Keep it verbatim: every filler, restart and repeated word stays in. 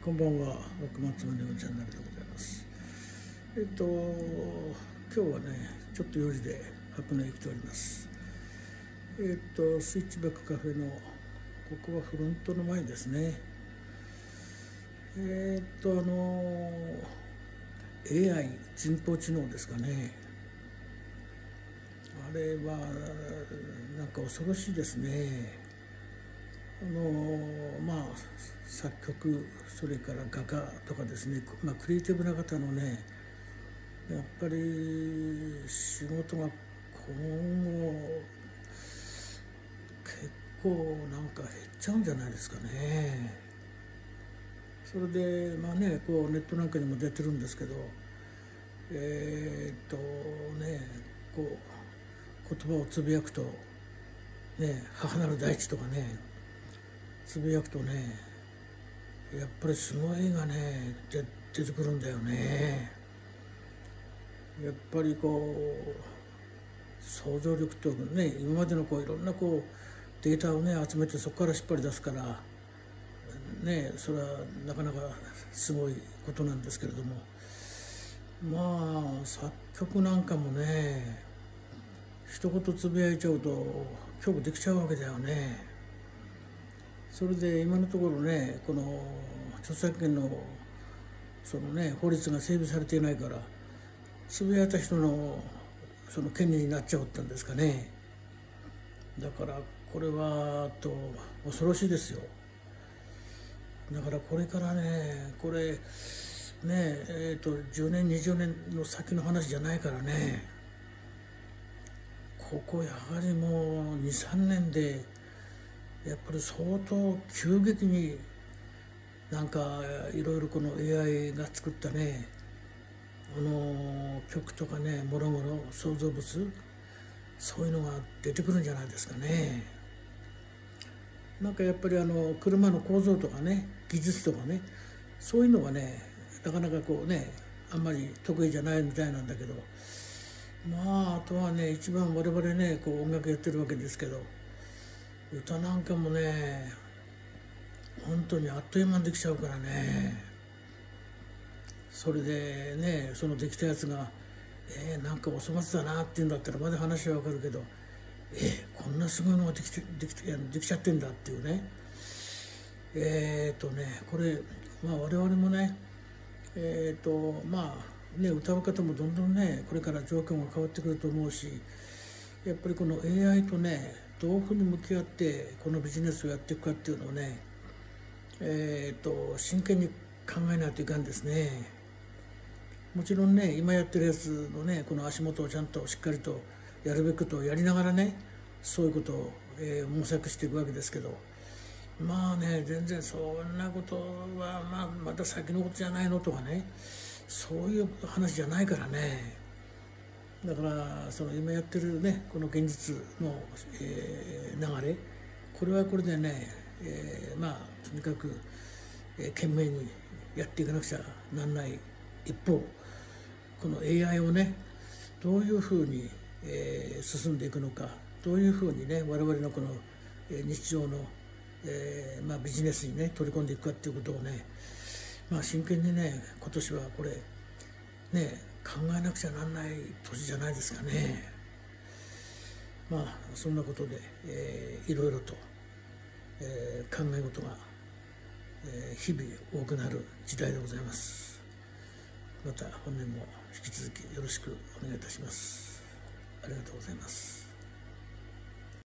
こんばんは、奥松宗男チャンネルでございます。えっと今日はね、ちょっとよじで箱根に来ております。えっとスイッチバックカフェのここはフロントの前ですね。えっとあの エーアイ 人工知能ですかね。あれはなんか恐ろしいですね。あのまあ作曲、それから画家とかですね、まあ、クリエイティブな方のね、やっぱり仕事が今後結構なんか減っちゃうんじゃないですかね。それでまあね、こうネットなんかにも出てるんですけど、えー、っとねこう言葉をつぶやくとね、母なる大地とかねつぶやくとね、やっぱりすごい絵がねで出てくるんだよね。やっぱりこう想像力とね、今までのこういろんなこうデータをね集めて、そこから引っ張り出すからね、それはなかなかすごいことなんですけれども、まあ作曲なんかもね、一言つぶやいちゃうと曲できちゃうわけだよね。それで今のところね、この著作権のそのね法律が整備されていないから、つぶやいた人のその権利になっちゃうってんですかね。だからこれはと恐ろしいですよ。だからこれからね、これねえー、とじゅうねんにじゅうねんの先の話じゃないからね、ここやはりもうにさんねんでやっぱり相当急激になんかいろいろこの エーアイ が作ったね、あの曲とかね、もろもろ創造物、そういうのが出てくるんじゃないですかね。なんかやっぱりあの車の構造とかね、技術とかね、そういうのがねなかなかこうねあんまり得意じゃないみたいなんだけど、まああとはね、一番我々ねこう音楽やってるわけですけど、歌なんかもね本当にあっという間にできちゃうからね。それでね、そのできたやつがえー、なんかお粗末だなって言うんだったらまだ話はわかるけど、えー、こんなすごいのができてできてできちゃってんだっていうね。えっとねこれ、まあ、我々もねえっとまあね歌う方もどんどんねこれから状況が変わってくると思うし、やっぱりこの エーアイ とねどういうふうに向き合ってこのビジネスをやっていくかっていうのをね、えっと真剣に考えないといかんですね。もちろんね、今やってるやつのねこの足元をちゃんとしっかりとやるべきことをやりながらね、そういうことを、えー模索していくわけですけど、まあね全然そんなことは、まあ、また先のことじゃないのとかね、そういう話じゃないからね。だからその今やってるねこの現実の、えー流れ、これはこれでね、えーまあとにかく、えー懸命にやっていかなくちゃなんない一方、この エーアイ をねどういうふうに、えー進んでいくのか、どういうふうにね我々のこの、えー日常の、えーまあ、ビジネスにね取り込んでいくかっていうことをね、まあ、真剣にね今年はこれね考えなくちゃなんない年じゃないですかね。まあそんなことで、えーいろいろと、えー考え事が、えー日々多くなる時代でございます。また本年も引き続きよろしくお願いいたします。ありがとうございます。